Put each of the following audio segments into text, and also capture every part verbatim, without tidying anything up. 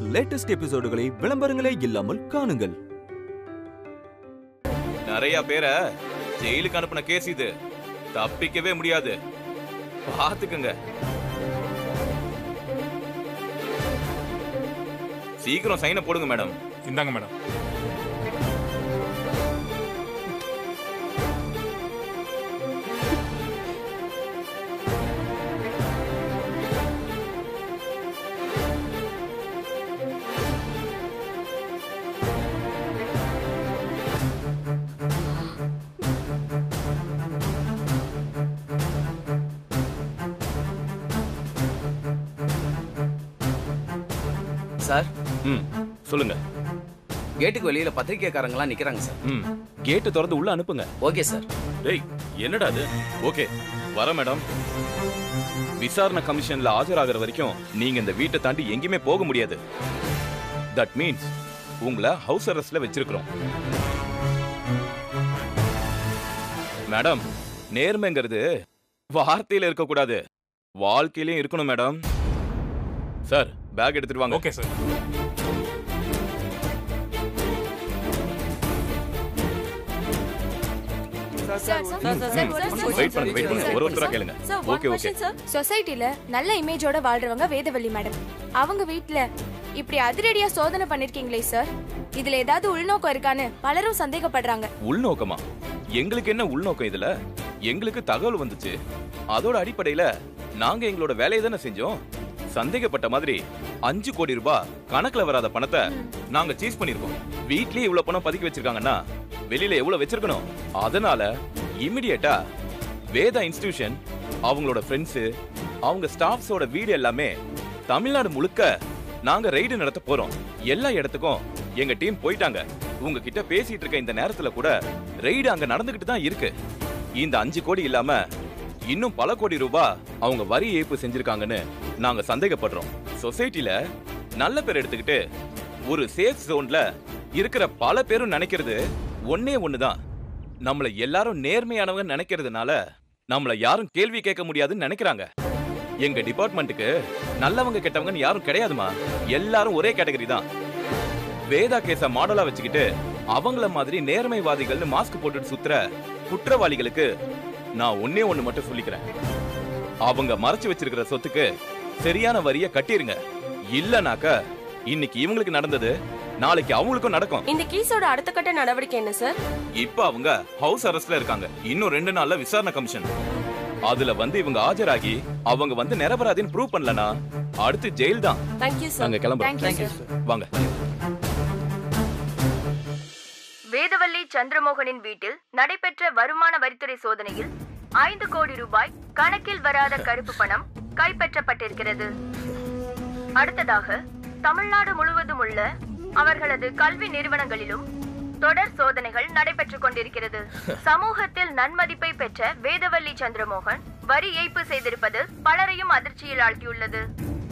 Latest எபிசோடுகளை விளம்பரங்களே இல்லாமல் காணுங்கள். நிறைய பேரை ஜெயிலுக்கு அனுப்பின கேஸ் இது, தப்பிக்கவே முடியாது, பாத்துக்குங்க. சீக்கிரம் சைனை போடுங்க மேடம். இந்தாங்க மேடம். சார், ம் சொல்லுங்க. கேட்டுக்கு வெளியில பத்திரிக்கைக்காரங்களாம் நிக்கிறாங்க சார். ம் கேட்டு திறந்து உள்ள அனுப்புங்க. Okay sir. டேய் என்னடா அது? ஓகே வர மேடம். விசாரணை கமிஷன்ல ஆஜராகிற வரைக்கும் நீங்க இந்த வீட்டை தாண்டி எங்கேயுமே போக முடியாது. தட் மீன்ஸ் உங்களை ஹவுஸ் அரெஸ்ட்ல வச்சிருக்கிறோம். மேடம், நேர்மைங்கிறது வார்த்தையில இருக்க கூடாது, வாழ்க்கையிலயும் இருக்கணும் மேடம். சார் பேக் எடுத்துட்டு வாங்க. Okay sir. வெயிட் பண்ணுங்க வெயிட் பண்ணுங்க ஒரு ஒருத்தரா கேளுங்க. Okay okay. சொசைட்டில நல்ல இமேஜோட வாழ்றவங்க வேதவள்ளி மேடம். அவங்க வீட்ல இப்படி அதிரடியா சோதனை பண்ணிருக்கீங்களே சார், இதுல ஏதாவது உள்நோக்கம் இருக்கான்னு பலரும் சந்தேகப்படுறாங்க. உள்நோக்கமா? எங்களுக்கு என்ன உள்நோக்கம் இதுல? எங்களுக்கு தகவல் வந்துச்சு, அதோட அடிப்படையில நாங்க எங்களோட வேலையை தானே செஞ்சோம். சந்தேகப்பட்ட மாதிரி அஞ்சு கோடி ரூபாய் கணக்குல வராத பணத்தை நாங்க சீஸ் பண்ணிருக்கோம். வீட்லயே இவ்வளவு பணம் பதுக்கி வச்சிருக்காங்கன்னா வெளியில எவ்வளவு வச்சிருக்கணும். அதனால இமிடியேட்டா வேதா இன்ஸ்டிடியூஷன், அவங்களோட ஃப்ரெண்ட்ஸ், அவங்க ஸ்டாஃப்ஸோட வீடு எல்லாமே தமிழ்நாடு முழுக்க நாங்க ரெய்டு நடத்த போறோம். எல்லா இடத்துக்கும் எங்க டீம் போயிட்டாங்க. உங்ககிட்ட பேசிட்டு இருக்க இந்த நேரத்துல கூட ரெய்டு அங்க நடந்துகிட்டு தான் இருக்கு. இந்த அஞ்சு கோடி இல்லாம இன்னும் பல கோடி ரூபாய் அவங்க வரி ஏய்ப்பு செஞ்சிருக்காங்கன்னு நாங்க சந்தேகப்படுறோம். சொசைட்டில நல்ல பேர் எடுத்துக்கிட்டு ஒரு சேஃப் ஜோன்ல இருக்கிற பல பேரும் நினைக்கிறது ஒன்னே ஒண்ணுதான், நம்மள எல்லாரும் நேர்மையானவங்க நினைக்கிறதுனால நம்மள யாரும் கேள்வி கேட்க முடியாதுன்னு நினைக்கிறாங்க. எங்க டிபார்ட்மெண்ட்டுக்கு நல்லவங்க கெட்டவங்கன்னு யாரும் கிடையாதுமா, எல்லாரும் ஒரே கேட்டகரி தான். வேதா கேஸ மாடலா வச்சுக்கிட்டு அவங்கள மாதிரி நேர்மைவாதிகள்னு மாஸ்க் போட்டுட்டு சுத்துற குற்றவாளிகளுக்கு நான் ஒன்னே ஒண்ணு மட்டும் சொல்லிக்கிறேன், அவங்க மறைச்சு வச்சிருக்கிற சொத்துக்கு சரியான வரிய கட்டிருங்க. இல்லனாக்க இன்னைக்கு இவங்களுக்கு நடந்தது நாளைக்கு அவங்களுக்கும் நடக்கும். இந்த கேஸோட அடுத்த கட்ட நடவடிக்கை என்ன சார்? இப்ப அவங்க ஹவுஸ் அரெஸ்ட்ல இருக்காங்க. இன்னும் ரெண்டு நாள்ல விசாரணை கமிஷன், அதுல வந்து இவங்க ஆஜராகி அவங்க வந்து நிரபராதின்னு ப்ரூவ் பண்ணலனா அடுத்து ஜெயில் தான். Thank you sir. நாங்க கிளம்புறோம். வாங்க. வேதவள்ளி சந்திரமோகனின் வீட்டில் நடைபெற்ற வருமான வரித்துறை சோதனையில் ஐந்து கோடி ரூபாய் கணக்கில் வராத கருப்பு பணம் கைப்பற்றப்பட்டிருக்கிறது. அடுத்ததாக தமிழ்நாடு முழுவதும் உள்ள அவர்களது கல்வி நிறுவனங்களிலும் தொடர் சோதனைகள் நடைபெற்றுக் கொண்டிருக்கிறது. சமூகத்தில் நன்மதிப்பை பெற்ற வேதவள்ளி சந்திரமோகன் வரி ஏய்ப்பு செய்திருப்பது பலரையும் அதிர்ச்சியில் ஆழ்த்தியுள்ளது.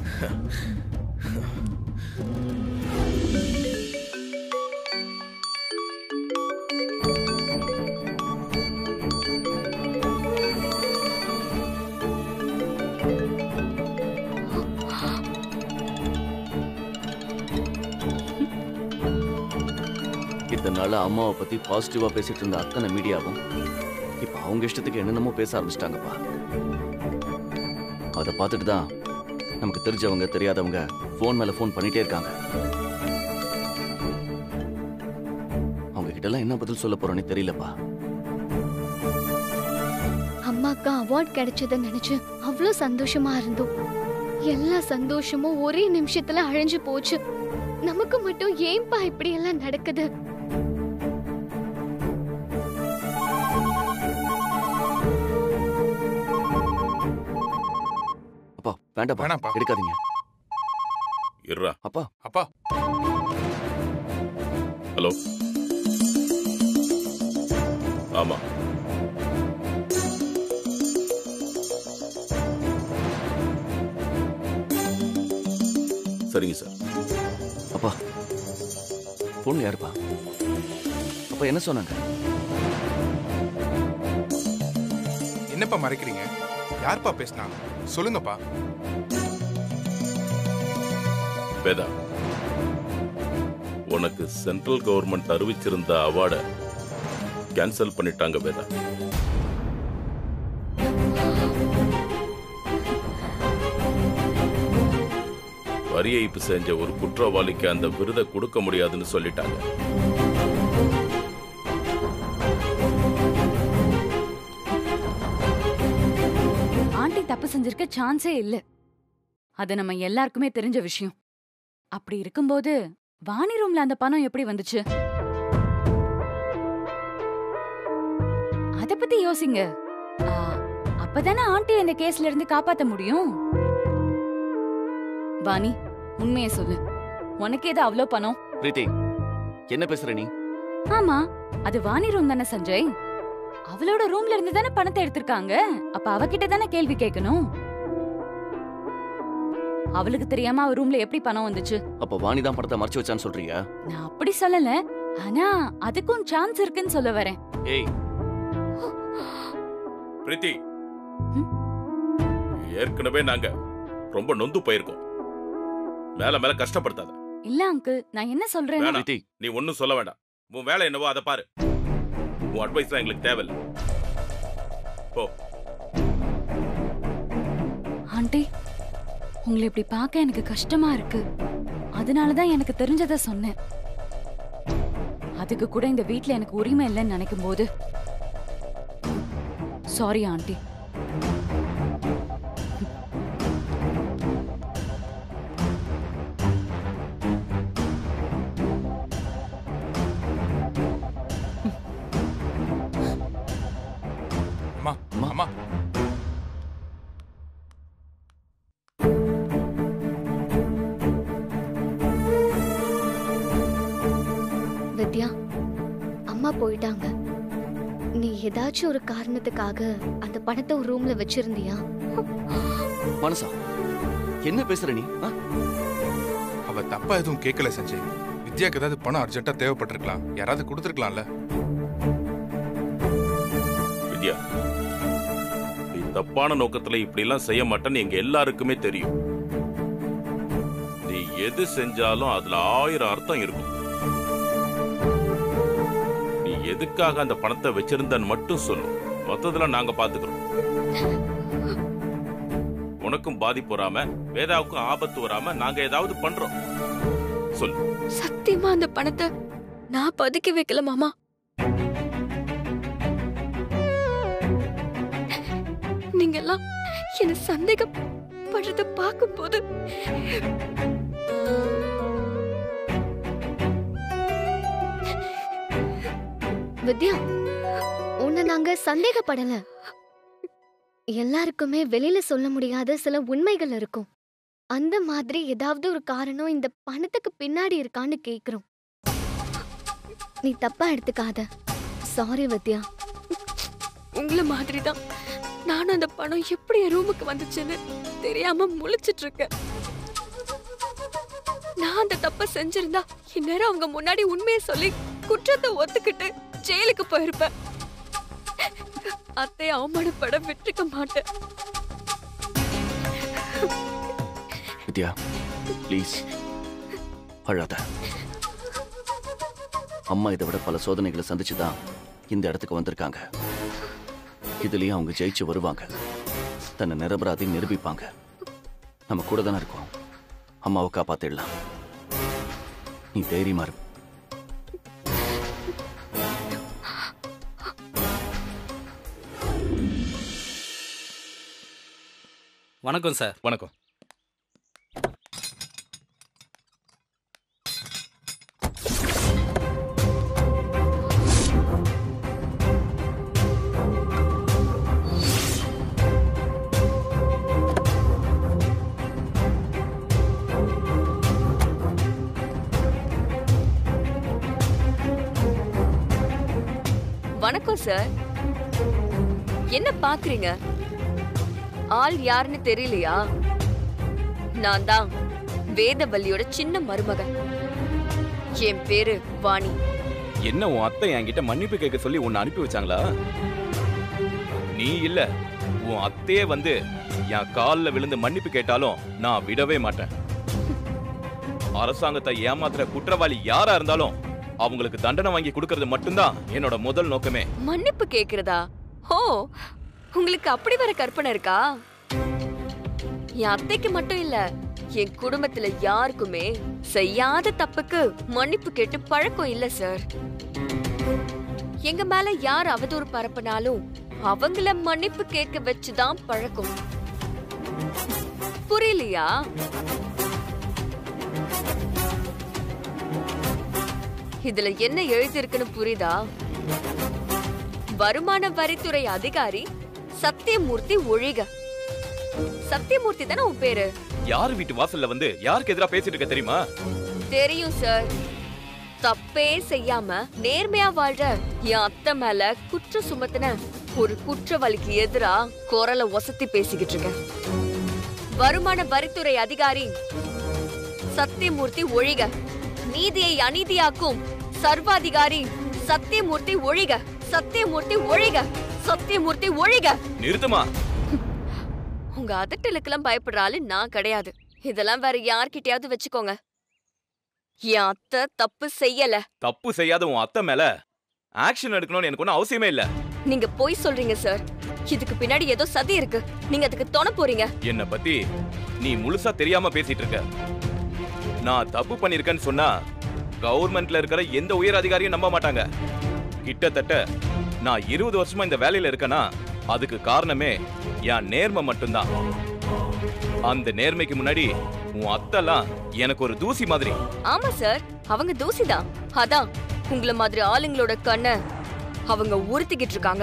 இதனால அம்மாவை பத்தி பாசிட்டிவா பேசிட்டு இருந்த அத்தனை மீடியாவும் இப்ப அவங்க இஷ்டத்துக்கு என்னென்னமோ பேச ஆரம்பிச்சிட்டாங்கப்பா. அதை பார்த்துட்டு தான் நமக்கு தெரிஞ்சவங்க தெரியாதவங்க போன் மேல போன் பண்ணிட்டே இருக்காங்க. அவங்க கிட்ட எல்லாம் என்ன பதில் சொல்ல போறோன்னு தெரியலப்பா. அம்மாக்கு அவார்ட் கிடைச்சதுன்னு நினைச்சு அவ்வளவு சந்தோஷமா இருந்தோம். எல்லா சந்தோஷமும் ஒரே நிமிஷத்துல அழிஞ்சு போச்சு. நமக்கு மட்டும் ஏன்பா இப்படி எல்லாம் நடக்குது? அப்பா வேண்டாம் வேண்டாம்ப்பா, எடுக்காதீங்க. இருடா. அப்பா அப்பா ஹலோ. ஆமா சரிங்க சார். அப்பா பொண்ணு யாருப்பா? அப்பா என்ன சொன்னாங்க? என்னப்பா மறைக்கிறீங்க? யார்ப்பா பேசினா சொல்லுங்கப்பா. வேதா, உனக்கு சென்ட்ரல் கவர்மெண்ட் அறிவிச்சிருந்த அவார்டை கேன்சல் பண்ணிட்டாங்க வேதா. வரி ஏய்ப்பு செஞ்ச ஒரு குற்றவாளிக்கு அந்த விருதை கொடுக்க முடியாதுன்னு சொல்லிட்டாங்க. ஆண்டி தப்பு செஞ்சிருக்க சான்ஸே இல்ல. அது நம்ம எல்லாருக்குமே தெரிஞ்ச விஷயம். அப்படி இருக்கும்போது வாணி ரூம்ல அந்த பணம் எப்படி வந்துச்சு? அத பத்தி யோசிங்க. ஆ, அப்பதானே ஆண்டி இந்த கேஸ்ல இருந்து காப்பாத்த முடியும். வாணி, உண்மையை சொல்லு. உனக்கு ஏதோ அவ்வளோ பணம்? பிரீத்தி, என்ன பேசுற நீ? ஆமா, அது வாணி ரூம் தானே சஞ்சய். அவளோட ரூம்ல இருந்து தானே பணத்தை எடுத்திருக்காங்க. அப்ப அவகிட்ட தானே கேள்வி கேட்கணும். அவளுக்கு தெரியாம அவ ரூம்ல எப்படி பணம் வந்துச்சு? அப்ப வாணி தான் பணத்தை மறைச்சு வச்சான்னு சொல்றியா? நான் அப்படி சொல்லல. ஆனா அதுக்கும் சான்ஸ் இருக்குன்னு சொல்ல வரேன். ஏய் பிரீத்தி, ஏற்கனவே நாங்க ரொம்ப நொந்து போயிருக்கோம். மேல மேல கஷ்டப்படுத்தாத. இல்ல அங்கிள், நான் என்ன சொல்றேன்? பிரீத்தி, நீ ஒன்னும் சொல்ல வேண்டாம். உன் வேலை என்னவோ அதை பாரு. உன் அட்வைஸ் தான் எங்களுக்கு தேவையில்லை. போ. ஆண்டி, உங்களை இப்படி பார்க்க எனக்கு கஷ்டமா இருக்கு. அதனாலதான் எனக்கு தெரிஞ்சதை சொன்னேன். அதுக்கு கூட இந்த வீட்ல எனக்கு உரிமை இல்லைன்னு நினைக்கும் போது சாரி ஆண்டி. அம்மா அம்மா வித்யா, அம்மா போயிட்டாங்க. நீ ஏதாச்சும் ஒரு காரணத்துக்காக அந்த பணத்தை ஒரு ரூம்ல வச்சிருந்தியா? மனசா, என்ன பேசுற நீ? அவ தப்பா எதுவும் கேட்கல சஞ்சய். வித்யாக்கு ஏதாவது பணம் அர்ஜென்ட்டா தேவைப்பட்டிருக்கலாம். யாராவது கொடுத்துருக்கலாம்ல. வித்யா, நீ தப்பான நோக்கத்துல இப்படி எல்லாம் செய்ய மாட்டேன்னு எங்க எல்லாருக்குமே தெரியும். நீ எது செஞ்சாலும் அதுல ஆயிரம் அர்த்தம் இருக்கும். நீ எதுக்காக அந்த பணத்தை வச்சிருந்தன்னு மட்டும் சொல்லு. மொத்தத்துல நாங்க பாத்துக்கிறோம். உனக்கும் பாதிப்பு வராம, வேதாவுக்கும் ஆபத்து வராம நாங்க ஏதாவது பண்றோம். சொல்லு. சத்தியமா அந்த பணத்தை நான் பதுக்கி வைக்கல மாமா. நீங்க எல்லாம் என்ன சந்தேகப்படுறத பார்க்கும்போது வித்யா, உன்னை நாங்க சந்தேகப்படல. எல்லாருக்குமே வெளியில சொல்ல முடியாத சில உண்மைகள் இருக்கும். அந்த மாதிரி ஏதாவது ஒரு காரணம் இந்த பணத்துக்கு பின்னாடி இருக்கான்னு கேக்குறோம். நீ தப்பா எடுத்துக்காத. சாரி வித்யா. உங்களை மாதிரி தான் நானும் அந்த பணம் எப்படி என் ரூமுக்கு வந்துச்சுன்னு தெரியாம முழிச்சிட்டு இருக்கேன். நான் அந்த தப்ப செஞ்சிருந்தா இந்நேரம் அவங்க முன்னாடி உண்மையை சொல்லி குற்றத்தை ஒத்துக்கிட்டு ஜெயிலுக்கு போயிருப்பேன். அத்தை அவமானப்பட விட்டுக்க மாட்டேன். வித்யா, ப்ளீஸ் அழாத. அம்மா இதை விட பல சோதனைகளை சந்திச்சுதான் இந்த இடத்துக்கு வந்திருக்காங்க. இதுலயும் அவங்க ஜெயிச்சு வருவாங்க. தன்னை நிரபராதி நிரூபிப்பாங்க. நம்ம கூட தானே இருக்கோம். அம்மாவை காப்பாத்திடலாம். நீ தைரியமா இரு. வணக்கம் சார். வணக்கம். வணக்கம் சார். என்ன பாக்குறீங்க? ஆள் யாருன்னு தெரியலையா? நான் தான் வேதவல்லியோட சின்ன மருமகன். என் பேரு வாணி. என்ன உன் அத்தை என்கிட்ட மன்னிப்பு கேட்க சொல்லி உன்னை அனுப்பி வச்சாங்களா? நீ இல்ல, உன் அத்தையே வந்து என் காலில் விழுந்து மன்னிப்பு கேட்டாலும் நான் விடவே மாட்டேன். அரசாங்கத்தை ஏமாத்துற குற்றவாளி யாரா இருந்தாலும் அவங்களுக்கு தண்டனை வாங்கி கொடுக்கறது மட்டும்தான் என்னோட முதல் நோக்கமே. மன்னிப்பு கேக்குறதா? ஓ, உங்களுக்கு அப்படி வர கற்பனை இருக்கா? என் அத்தைக்கு மட்டும் இல்ல, என் குடும்பத்துல யாருக்குமே செய்யாத தப்புக்கு மன்னிப்பு கேட்டு பழக்கம் இல்ல சார். எங்க மேல யார் அவதூறு பரப்பினாலும் அவங்கள மன்னிப்பு கேட்க வச்சுதான் பழக்கம். புரியலையா? இதுல என்ன எழுதிருக்குன்னு புரியுதா? வருமான வரித்துறை அதிகாரி சத்தியமூர்த்தி ஒழிக. சத்தியமூர்த்தி தானே உன் பேரு? யாரு வீட்டு வாசல்ல வந்து யாருக்கு எதிரா பேசிட்டு இருக்க தெரியுமா? தெரியும் சார். தப்பே செய்யாம நேர்மையா வாழ்ற என் அத்தை மேல குற்றம் சுமத்தின ஒரு குற்றவாளிக்கு எதிரா குரலை ஒசத்தி பேசிக்கிட்டு இருக்கேன். வருமான வரித்துறை அதிகாரி சத்தியமூர்த்தி ஒழிக. நீதியை அநீதியாக்கும் சர்வாதிகாரி சத்தியமூர்த்தி ஒழிக. சத்தியமூர்த்தி ஒழிக. சத்தியமூர்த்தி ஒழிக. நிறுத்துமா. உங்க அதட்டலுக்கெல்லாம் பயப்படுற ஆளு நான் கிடையாது. இதெல்லாம் வேற யார்கிட்டயாவது வச்சுக்கோங்க. என் அத்தை தப்பு செய்யல. தப்பு செய்யாத உன் அத்தை மேல ஆக்ஷன் எடுக்கணும்னு எனக்கு ஒன்னும் அவசியமே இல்ல. நீங்க போய் சொல்றீங்க சார். இதுக்கு பின்னாடி ஏதோ சதி இருக்கு. நீங்க அதுக்கு துணை போறீங்க. என்ன பத்தி நீ முழுசா தெரியாம பேசிட்டு இருக்க. நான் தப்பு பண்ணிருக்கேன்னு சொன்னா கவர்மெண்ட்ல இருக்கிற எந்த உயர் அதிகாரியும் நம்ப மாட்டாங்க. கிட்டத்தட்ட நான் இருபது வருஷமா இந்த வேலையில இருக்கேன்னா அதுக்கு காரணமே என் நேர்மை மட்டும்தான். அந்த நேர்மைக்கு முன்னாடி உன் அத்தெல்லாம் எனக்கு ஒரு தூசி மாதிரி. ஆமா சார், அவங்க தூசிதான். அதான் உங்கள மாதிரி ஆளுங்களோட கண்ணை அவங்க உறுத்திக்கிட்டு இருக்காங்க.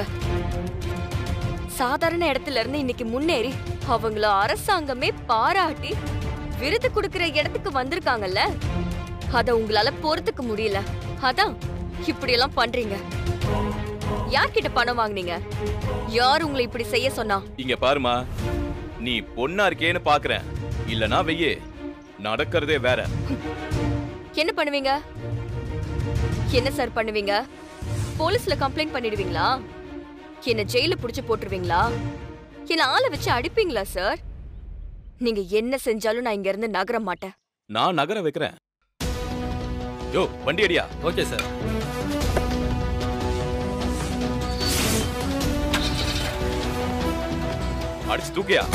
சாதாரண இடத்துல இருந்து இன்னைக்கு முன்னேறி அவங்கள அரசாங்கமே பாராட்டி விருது கொடுக்கிற இடத்துக்கு வந்திருக்காங்கல்ல, அத உங்களால பொறுத்துக்க முடியல. அதான் இப்படி எல்லாம் பண்றீங்க. யார்கிட்ட பணம் வாங்குனீங்க? யார் உங்களை இப்படி செய்ய சொன்னா? இங்க பாருமா, நீ பொண்ணா இருக்கேன்னு பாக்குறேன். இல்லனா வெய்யே, நடக்கிறதே வேற. என்ன பண்ணுவீங்க? என்ன சார் பண்ணுவீங்க? போலீஸ்ல கம்ப்ளைண்ட் பண்ணிடுவீங்களா? என்ன ஜெயில புடிச்சு போட்டுருவீங்களா? என்ன ஆளை வச்சு அடிப்பீங்களா சார்? நீங்க என்ன செஞ்சாலும் நான் இங்க இருந்து நகர மாட்டேன். நான் நகர வைக்கிறேன். யோ, வண்டி அடியா. Okay sir. அடிச்சு தூக்கியா.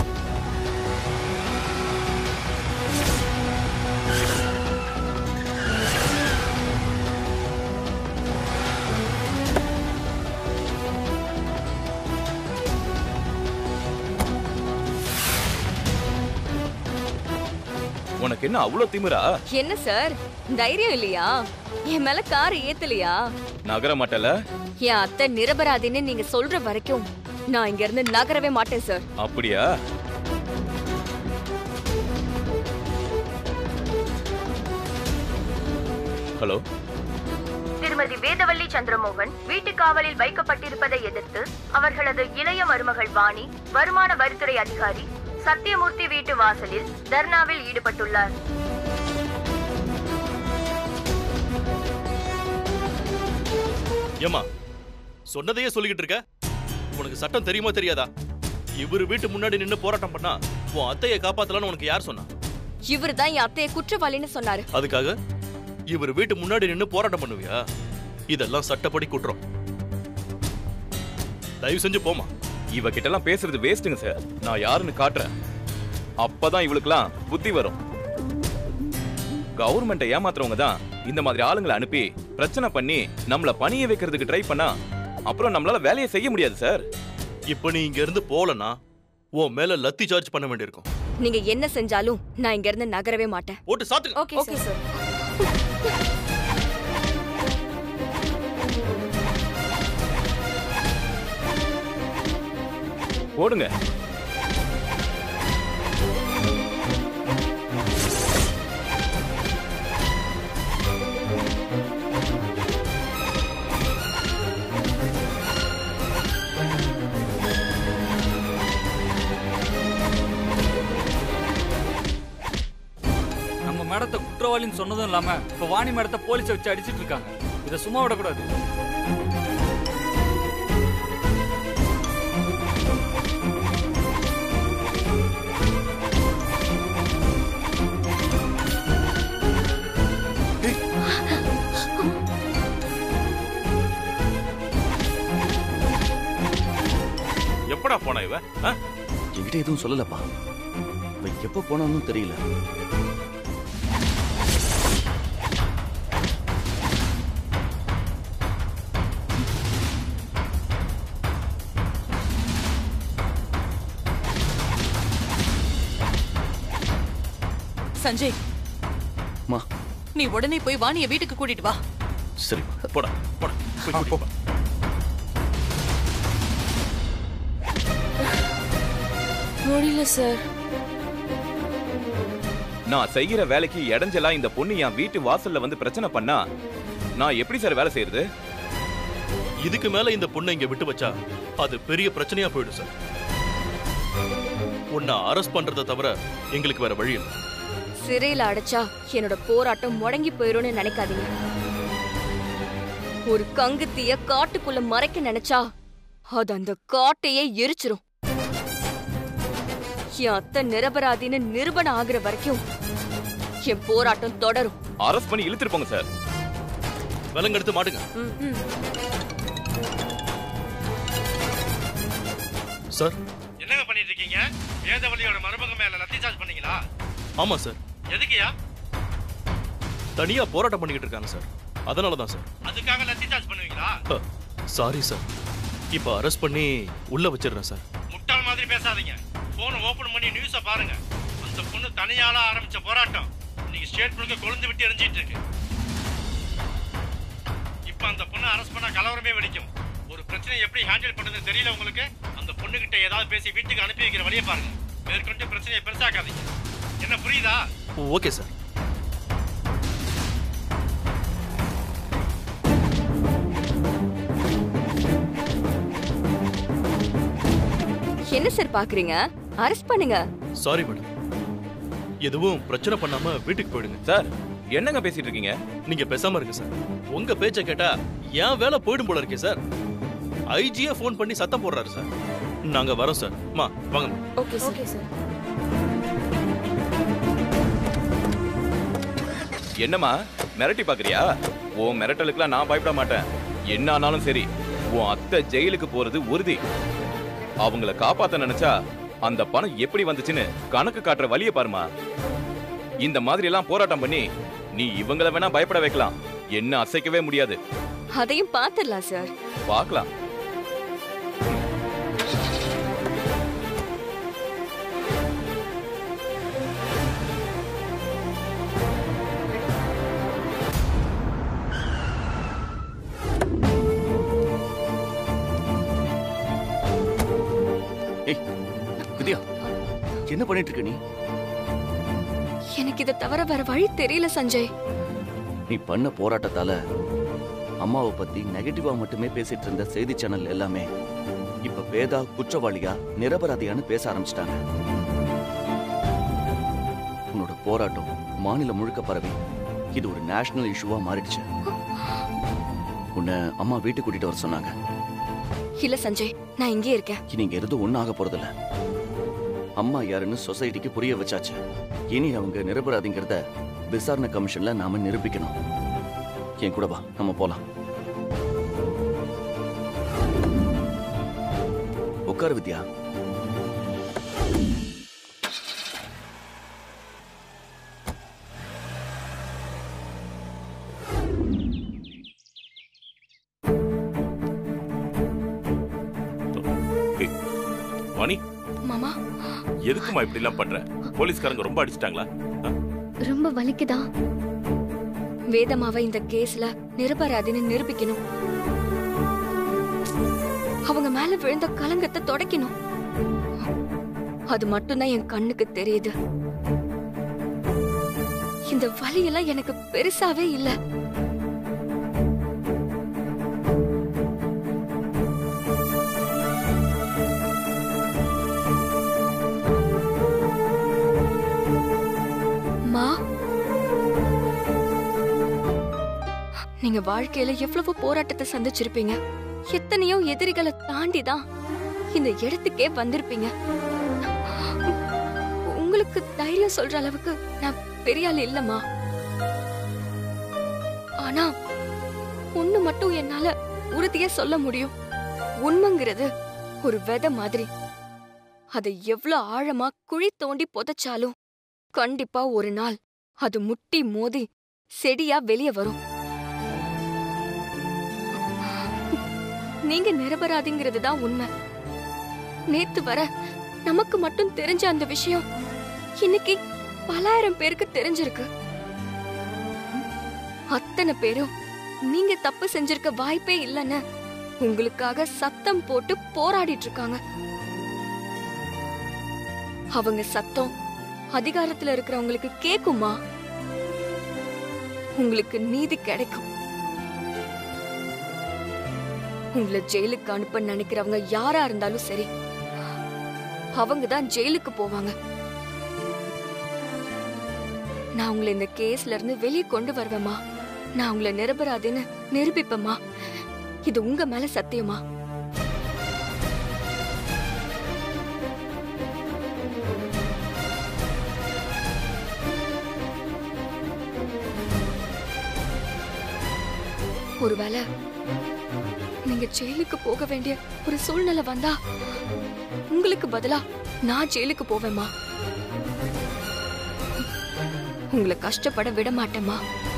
உனக்கு என்ன அவ்வளவு திமிரா? என்ன சார், தைரியம் இல்லையா? என் மேல காரை ஏத்தலையா? நகர மாட்டல. என் அத்தை நிரபராதின்னு நீங்க சொல்ற வரைக்கும் நான் இங்க இருந்து நகரவே மாட்டேன் சார். அப்படியா? ஹலோ, திருமதி வேதவள்ளி சந்திரமோகன் வீட்டு காவலில் வைக்கப்பட்டிருப்பதை எதிர்த்து அவர்களது இளைய மருமகள் வாணி வருமான வரித்துறை அதிகாரி சத்தியமூர்த்தி வீட்டு வாசலில் தர்ணாவில் ஈடுபட்டுள்ளார். ஏமா, சொன்னதையே சொல்லிக்கிட்டு இருக்க? உனக்கு சட்டம் தெரியுமா தெரியாதா? இவரு வீட்டு முன்னாடி நின்னு போராட்டம் பண்ணா உன் அத்தையை காப்பாத்தலான்னு உனக்கு யார் சொன்னா? இவரு தான் என் அத்தையை குற்றவாளின்னு சொன்னாரு. அதுக்காக இவர் வீட்டு முன்னாடி நின்னு போராட்டம் பண்ணுவியா? இதெல்லாம் சட்டப்படி குற்றம். தயவு செஞ்சு போமா. இவகிட்ட எல்லாம் பேசுறது வேஸ்ட்டுங்க சார். நான் யாருன்னு காட்டுறேன். அப்பதான் இவளுக்கெல்லாம் புத்தி வரும். கவர்மெண்ட்டை ஏமாத்துறவங்க தான் இந்த மாதிரி ஆளுங்களை அனுப்பி பிரச்சனை பண்ணி நம்மள பணிய வைக்கிறதுக்கு ட்ரை பண்ணா அப்புறம் நம்மளால வேலையை செய்ய முடியாது சார். இப்ப நீ இங்க இருந்து போலனா உன் மேல லத்தி சார்ஜ் பண்ண வேண்டியிருக்கும். நீங்க என்ன செஞ்சாலும் நான் இங்க இருந்து நகரவே மாட்டேன். ஓட்டு சாத்துங்க. Okay sir. போடுங்க. நம்ம மேடத்தை குற்றவாளின்னு சொன்னதும் இல்லாம இப்ப வாணி மேடத்தை போலீஸை வச்சு அடிச்சிட்டு இருக்காங்க. இதை சும்மா விடக்கூடாது. எப்படா போனா இவ? என்கிட்ட எதுவும் சொல்லலப்பா. இவ எப்ப போனான்னு தெரியல. சஞ்சய், மா நீ உடனே போய் வாணிய வீட்டுக்கு கூட்டிட்டு வா. சரி போடா போடா போய் கூட்டிட்டு வா. முடியல சார். நான் செய்யற வேலைக்கு இடைஞ்சலா இந்த பொண்ணு என் வீட்டு வாசல்ல வந்து பிரச்சனை பண்ணா நான் எப்படி சார் வேலை செய்யறது? இதுக்கு மேல இந்த பொண்ணை இங்க விட்டு வச்சா அது பெரிய பிரச்சனையா போயிடும் சார். உன்னை அரெஸ்ட் பண்றதை தவிர எங்களுக்கு வேற வழி இல்லை. சிறையில அடைச்சா என்னோட போராட்டம் முடங்கி போயிரும்னு நினைக்காதீங்க. ஒரு கங்குத்திய காட்டுக்குள்ள மறைக்க நினைச்சா அது அந்த காட்டையே எரிச்சிரும். என் அத்தை நிரபராதின்னு நிரூபணம் ஆகுற வரைக்கும் என் போராட்டம் தொடரும். அரெஸ்ட் பண்ணி இழுத்துட்டு போங்க சார். விலங்கெடுத்து மாட்டுங்க சார். என்னங்க பண்ணிட்டு இருக்கீங்க? வேதவழியோட மருமக மேல லத்தி சார்ஜ் பண்ணீங்களா? ஆமா சார். எதுக்குயா? தனியா போராட்டம் பண்ணிக்கிட்டு இருக்காங்க சார். அதனால தான் சார். அதுக்காக லத்தி சார்ஜ் பண்ணுவீங்களா? Sorry sir. இப்ப அரெஸ்ட் பண்ணி உள்ள வச்சிடுறேன் சார். முட்டாள் மாதிரி பேசாதீங்க. போன் ஓபன் பண்ணி நியூஸ பாருங்க. அந்த பொண்ணு தனியால ஆரம்பிச்ச போராட்டம் இன்னைக்கு ஸ்டேட் முழுக்க கொழுந்து விட்டு எரிஞ்சிட்டு இருக்கு. இப்ப அந்த பொண்ணு அரெஸ்ட் பண்ணா கலவரமே வெடிக்கும். ஒரு பிரச்சனை எப்படி ஹேண்டில் பண்றதுன்னு தெரியல உங்களுக்கு? அந்த பொண்ணு கிட்ட ஏதாவது பேசி வீட்டுக்கு அனுப்பி வைக்கிற வழியை பாருங்க. மேற்கொண்டு பிரச்சனையை பெருசாக்காதீங்க. என்ன புரியுதா? Okay sir. என்ன சார் பாக்குறீங்க? அரெஸ்ட் பண்ணுங்க. Sorry madam. எதுவும் பிரச்சனை பண்ணாம வீட்டுக்கு போயிடுங்க. சார் என்னங்க பேசிட்டு இருக்கீங்க? நீங்க பேசாம இருங்க சார். உங்க பேச்ச கேட்டா என் வேலை போயிடும் போல இருக்கே சார். ஐஜியே போன் பண்ணி சத்தம் போடுறாரு சார். நாங்க வரோம் சார். மா வாங்க. Okay okay sir. என்னம்மா மிரட்டி பாக்குறியா? ஓ மிரட்டலுக்குலாம் நான் பயப்பட மாட்டேன். என்ன ஆனாலும் சரி உன் அத்தை ஜெயிலுக்கு போறது உறுதி. அவங்கள காப்பாத்த நினைச்சா அந்த பணம் எப்படி வந்துச்சுன்னு கணக்கு காட்டுற வழியை பாருமா. இந்த மாதிரி எல்லாம் போராட்டம் பண்ணி நீ இவங்கள வேணா பயப்பட வைக்கலாம், என்ன அசைக்கவே முடியாது. அதையும் பாத்துடலாம் சார். பார்க்கலாம். வித்யா, என்ன பண்ணிட்டு இருக்க நீ? எனக்கு இதை தவிர வேற வழி தெரியல சஞ்சய். நீ பண்ண போராட்டத்தால அம்மாவை பத்தி நெகட்டிவா மட்டுமே பேசிட்டு இருந்த செய்தி சேனல் எல்லாமே இப்ப வேதா குற்றவாளியா நிரபராதியான்னு பேச ஆரம்பிச்சிட்டாங்க. உன்னோட போராட்டம் மாநிலம் முழுக்க பரவி இது ஒரு நேஷனல் இஷ்யூவா மாறிடுச்சு. உன்னை அம்மா வீட்டுக்கு கூட்டிட்டு வர சொன்னாங்க. இல்ல சஞ்சய், நான் இங்கே இருக்கேன். நீங்க எதுவும் ஒன்னும் ஆக போறதில்ல. அம்மா யாருன்னு சொசைட்டிக்கு புரிய வச்சாச்சு. இனி அவங்க நிரபராதிங்கிறத விசாரணை கமிஷன்ல நாம நிரூபிக்கணும். என் கூட வா, நம்ம போலாம். உட்காரு வித்யா. வாணி, மாமா எதுக்குமா இப்படி எல்லாம் பண்ற? போலீஸ்காரங்க ரொம்ப அடிச்சிட்டாங்களா? ரொம்ப வலிக்குதா? வேதமாவை இந்த கேஸ்ல நிரபராதின்னு நிரூபிக்கணும். அவங்க மேல விழுந்த கலங்கத்தை தொடக்கணும். அது மட்டும்தான் என் கண்ணுக்கு தெரியுது. இந்த வலியெல்லாம் எனக்கு பெருசாவே இல்ல. நீங்க வாழ்க்கையில எவ்வளவு போராட்டத்தை சந்திச்சிருப்பீங்க. எத்தனையோ எதிரிகளை தாண்டி தான் இந்த இடத்துக்கே வந்திருப்பீங்க. உங்களுக்கு தைரியம் சொல்ற அளவுக்கு நான் பெரிய ஆள் இல்லம்மா. ஆனா ஒண்ணு மட்டும் என்னால உறுதியா சொல்ல முடியும். உண்மைங்கிறது ஒரு விதை மாதிரி. அதை எவ்வளவு ஆழமா குழி தோண்டி புதைச்சாலும் கண்டிப்பா ஒரு நாள் அது முட்டி மோதி செடியா வெளியே வரும். நீங்க நிரபராதிங்கிறது தான் உண்மை. நேத்து வர நமக்கு மட்டும் தெரிஞ்ச அந்த விஷயம் இன்னைக்கு பலாயிரம் பேருக்கு தெரிஞ்சிருக்கு. அத்தனை பேரும் நீங்க தப்பு செஞ்சிருக்க வாய்ப்பே இல்லைன்னு உங்களுக்காக சத்தம் போட்டு போராடிட்டு இருக்காங்க. அவங்க சத்தம் அதிகாரத்துல இருக்கிறவங்களுக்கு கேக்குமா? உங்களுக்கு நீதி கிடைக்கும். உங்களை ஜெயிலுக்கு அனுப்ப நினைக்கிறவங்க யாரா இருந்தாலும் சரி, அவங்க தான் ஜெயிலுக்கு போவாங்க. நான் உங்களை இந்த கேஸ்ல இருந்து வெளியே கொண்டு வருவேமா? நான் உங்களை நிரபராதின்னு நிரூபிப்பேமா? இது உங்க மேல சத்தியமா? ஒருவேளை நீங்க ஜெயிலுக்கு போக வேண்டிய ஒரு சூழ்நிலை வந்தா உங்களுக்கு பதிலா நான் ஜெயிலுக்கு போவேமா? உங்களை கஷ்டப்பட விட மாட்டேமா?